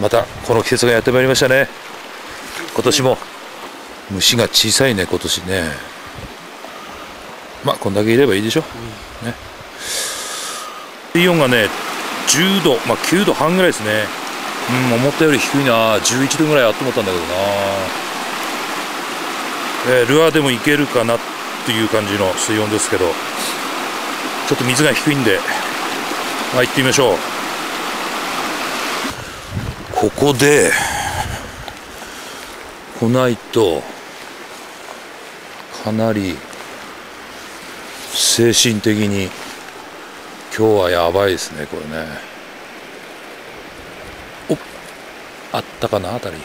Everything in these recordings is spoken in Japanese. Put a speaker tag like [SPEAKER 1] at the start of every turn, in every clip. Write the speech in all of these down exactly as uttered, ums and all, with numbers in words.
[SPEAKER 1] またこの季節がやってまいりましたね。今年も虫が小さいね、今年ね。まあこんだけいればいいでしょ、うん、ね。水温がねじゅうど、まあ、きゅうどはんぐらいですね。うん、思ったより低いな。じゅういちどぐらいあって思ったんだけどな、えー、ルアーでもいけるかなっていう感じの水温ですけど、ちょっと水が低いんで、まあ、行ってみましょう。ここで来ないとかなり精神的に今日はやばいですね、これね。おっ、あったかな、あたり。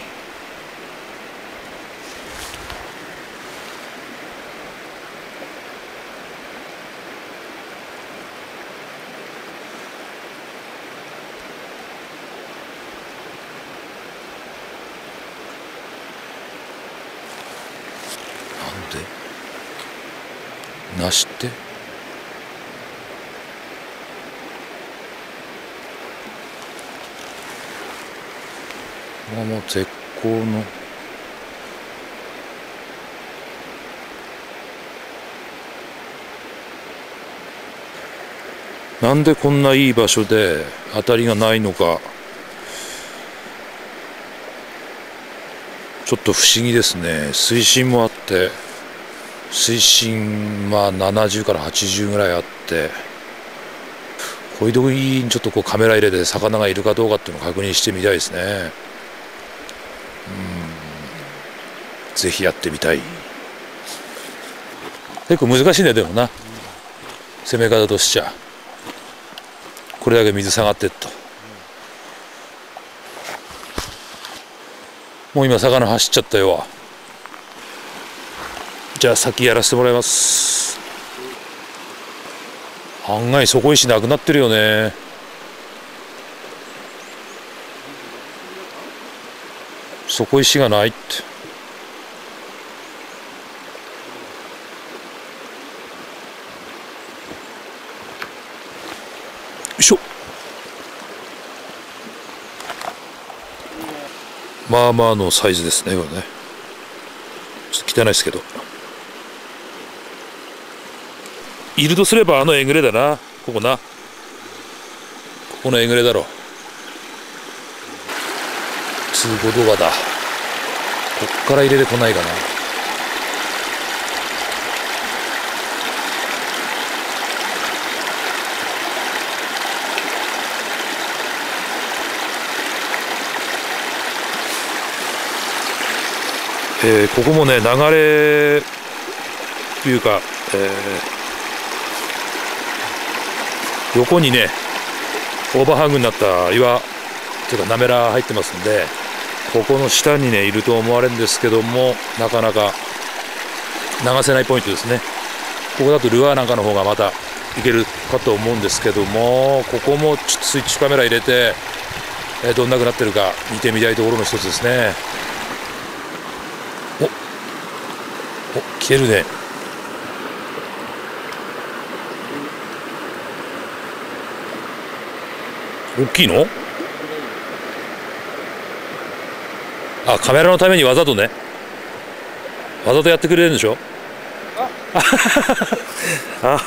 [SPEAKER 1] なんでなしってまあもう絶好のなんでこんないい場所で当たりがないのかちょっと不思議ですね。水深もあって水深まあななじゅうからはちじゅうぐらいあって、こういうとこにちょっとこうカメラ入れて魚がいるかどうかっていうのを確認してみたいですね。うん、ぜひやってみたい。結構難しいね、でもな、攻め方としちゃ。これだけ水下がってっと、もう今魚走っちゃったよ。じゃあ先やらせてもらいます。案外底石なくなってるよね。底石がないって。よいしょ。まあまあのサイズですね、これね。ちょっと汚いですけど、いるとすればあのえぐれだな。ここな、ここのえぐれだろ。通行動画だ。こっから入れてこないかな。えー、ここもね流れというか、えー、横にねオーバーハングになった岩というかなめら入ってますんで、ここの下にねいると思われるんですけども、なかなか流せないポイントですね。ここだとルアーなんかの方がまたいけるかと思うんですけども、ここもちょっとスイッチカメラ入れて、えー、どんなくなってるか見てみたいところの一つですね。おお、来てるね。大きいの？あ、カメラのためにわざとね、わざとやってくれるんでしょ。あ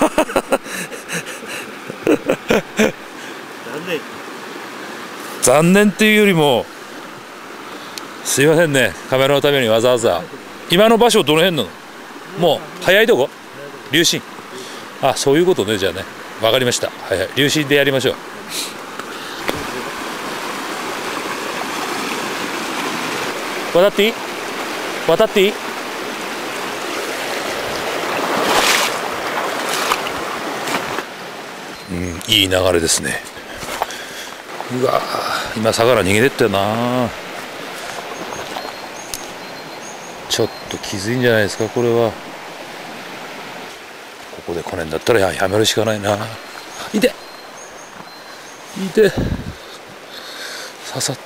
[SPEAKER 1] 残念残念っていうよりも、すいませんね、カメラのためにわざわざ。今の場所どの辺なの？もう早いとこ？流進。あ、そういうことね。じゃあね、わかりました。はいはい、流進でやりましょう。渡っていい？渡っていい？うん、いい流れですね。うわ、今魚逃げてったよな。ちょっときついんじゃないですか、これは。ここで来ねえんだったらやめるしかないな。いていて、刺さった。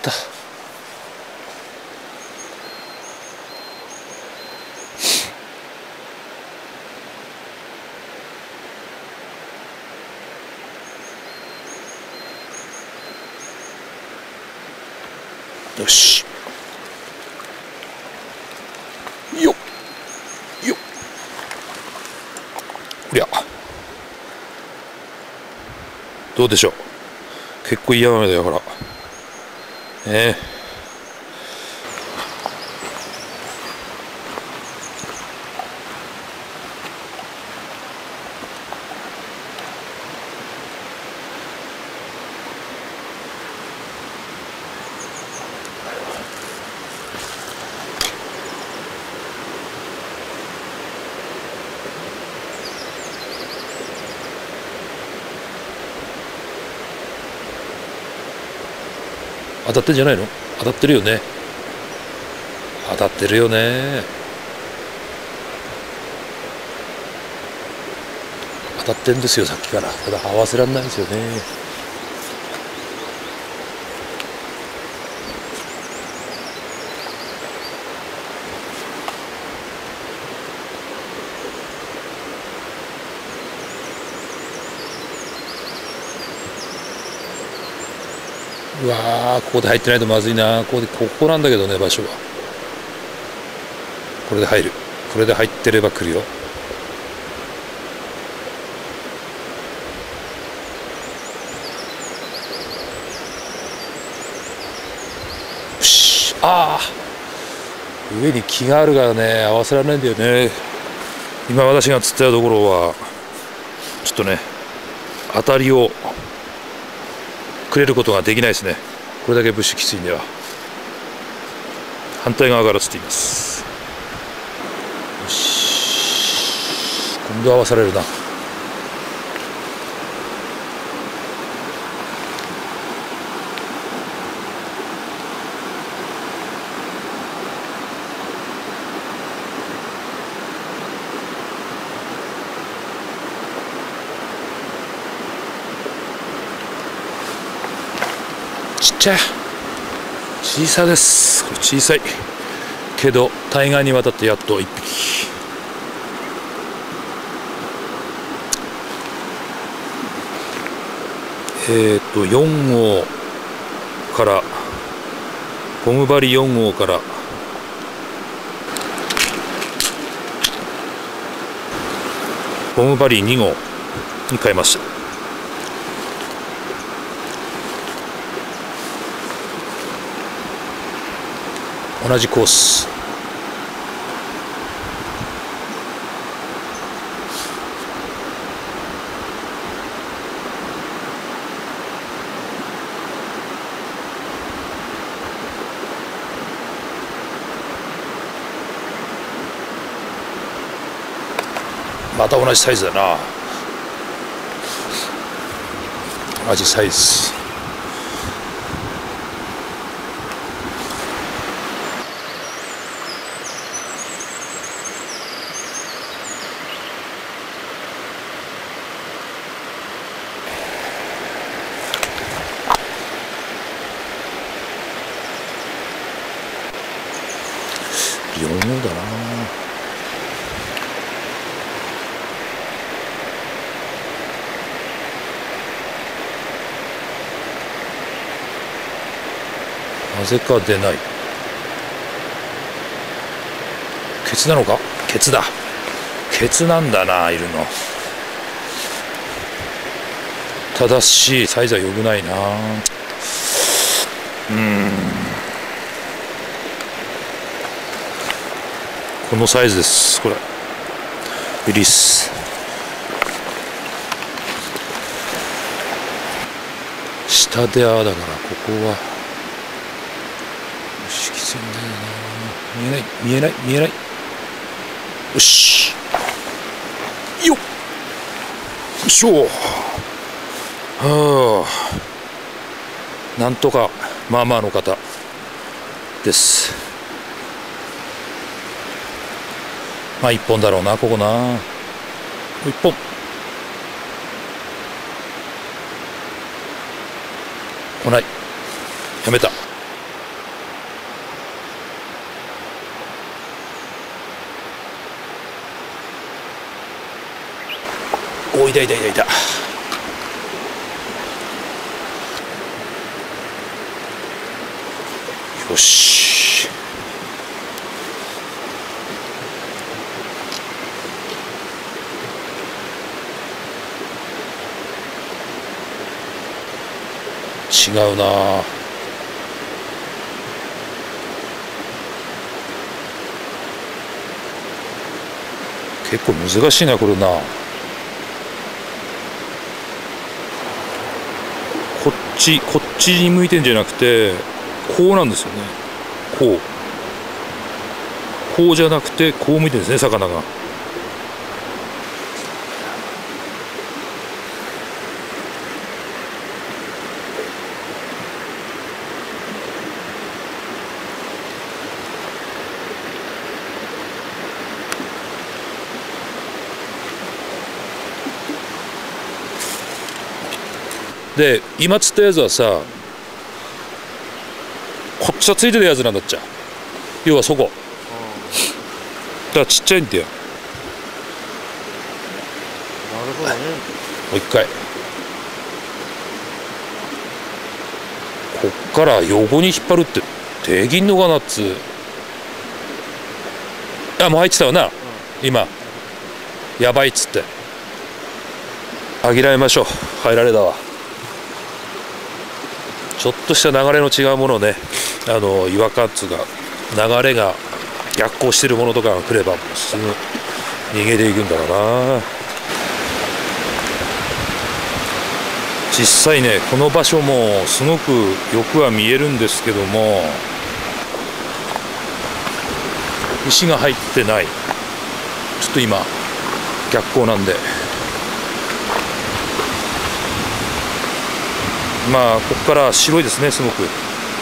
[SPEAKER 1] よし、よっよっ、おりゃ、どうでしょう。結構いい雨だよ、ほら。ねえ、当たってんじゃないの？当たってるよね。当たってるよね。当たってんですよ、さっきから。ただ合わせられないですよね。うわー、ここで入ってないとまずいな。ここで、ここなんだけどね、場所は。これで入る。これで入ってれば来るよ。よし、ああ、上に木があるからね、合わせられないんだよね。今私が釣ったところはちょっとね、当たりをくれることができないですね。これだけブッシュきついんでは。反対側から釣っています。よし、今度は合わされるな。ちっちゃい、小さです。これ小さいけど対岸に渡ってやっといっぴき。えっとよん号からゴム針よん号からゴム針に号に変えました。同じコース。また同じサイズだな。同じサイズ。よん号だな。なぜか出ない。ケツなのか？ケツだ。ケツなんだな、いるの。ただしサイズは良くないな。うん、このサイズです。これリリース。下でああだからここはきついんだよな。見えない見えない見えない。よし、よっ、よいしょ。はあ、なんとかまあまあの方です。まあ一本だろうな、ここな。もう一本。来ない。やめた。お、いたいたいたいた。よよし。違うなあ。結構難しいなこれな。こっちこっちに向いてんじゃなくてこうなんですよね。こうこうじゃなくてこう向いてるんですね、魚が。で今釣ったやつはさ、こっちはついてるやつなんだっちゃ。要はそこだからちっちゃいんだよ。
[SPEAKER 2] なるほどね。
[SPEAKER 1] もう一回こっから横に引っ張るってできんのかなっつう。あ、もう入ってたわな、うん、今やばいっつって諦めましょう。入られだわ。ちょっとした流れの違うものをね、あの違和感っつうか流れが逆行してるものとかが来ればすぐ逃げていくんだろうな。実際ねこの場所もすごくよくは見えるんですけども、石が入ってない。ちょっと今逆光なんで、まあここから白いですね、すごく、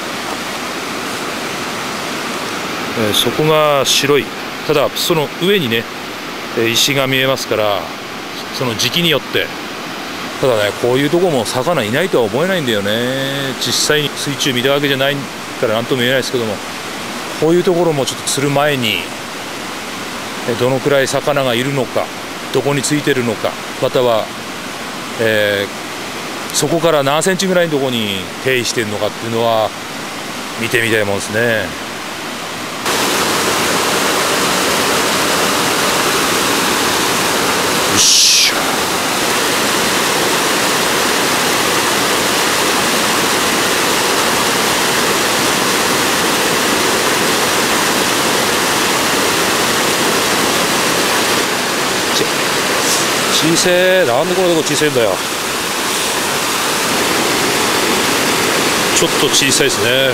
[SPEAKER 1] えー、そこが白い。ただその上にね石が見えますから、その時期によって。ただねこういうとこも魚いないとは思えないんだよね。実際に水中見たわけじゃないから何とも言えないですけども、こういうところもちょっと釣る前にどのくらい魚がいるのか、どこについてるのか、または、えーそこから何センチぐらいのところに定位してるのかっていうのは見てみたいもんですね。よし。小せえ。なんでこれでこ小さいんだよ。ちょっと小さいですね、これね。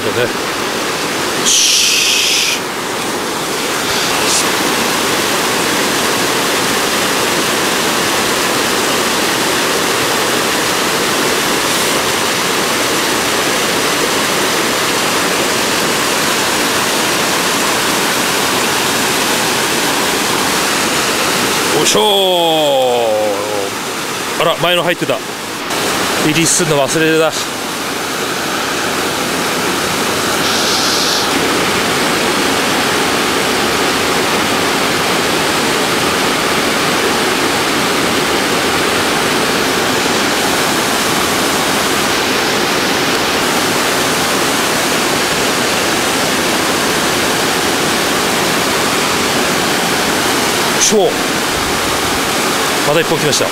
[SPEAKER 1] よいしょー。あら、前の入ってた。リリースするの忘れてた。またいっぽん来ました。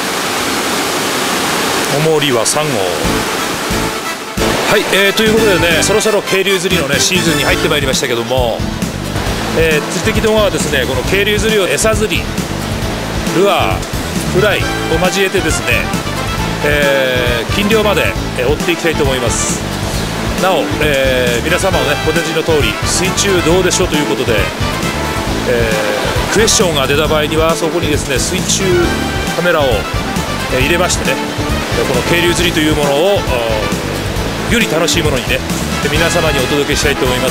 [SPEAKER 1] 重りはさん号。はい、えー、ということでね、そろそろ渓流釣りのねシーズンに入ってまいりましたけども、えー、釣り的動画はですね、この渓流釣りを餌釣り、ルアー、フライを交えてですね、えー、近漁まで追っていきたいと思います。なお、えー、皆様のねご存知の通り水中どうでしょうということで、えークエスチョンが出た場合にはそこにですね水中カメラを入れましてね、この渓流釣りというものをより楽しいものにね皆様にお届けしたいと思います。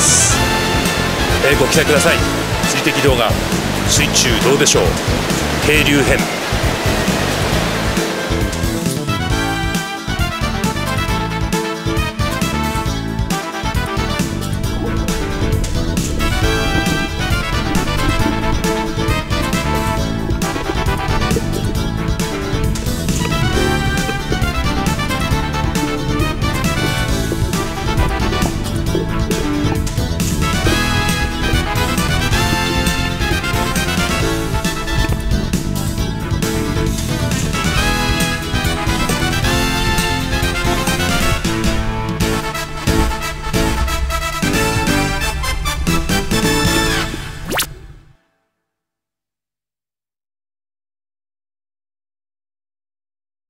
[SPEAKER 1] えー、ご期待ください。釣り的動画水中どうでしょう渓流編。